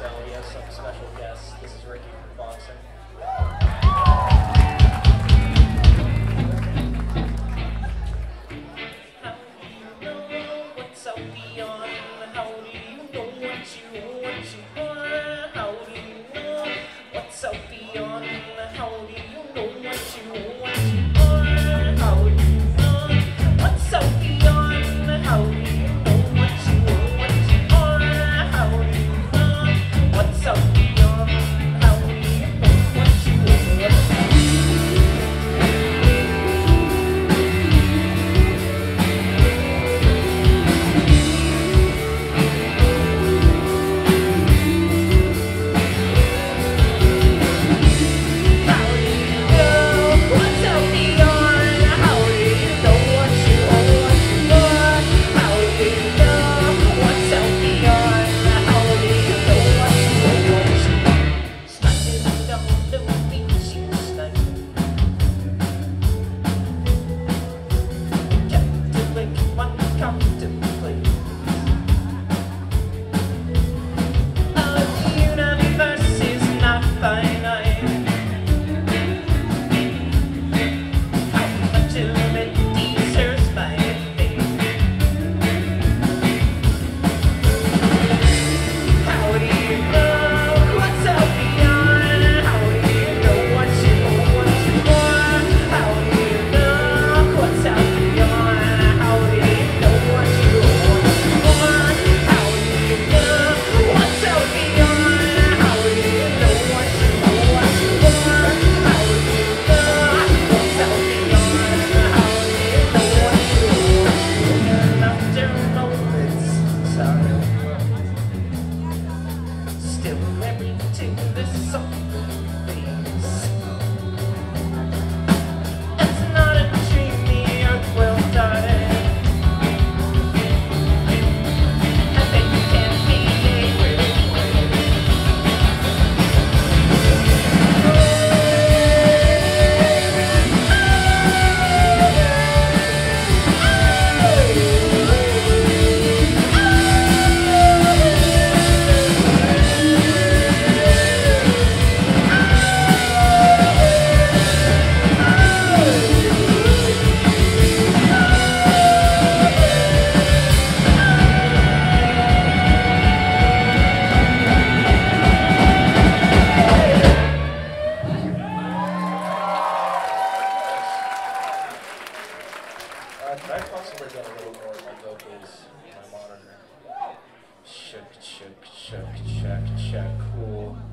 so we have some special guests. This is Ricky from Boxing. How do you know what's out beyond? How do you know what you want? How do you know what's out beyond? How do you know what you want? How do you know what's out beyond? How do you know what you want? How do you know what's out beyond? How do you know what you want? Can I possibly get a little more of my vocals on my monitor? Check, check, check, check, check, cool.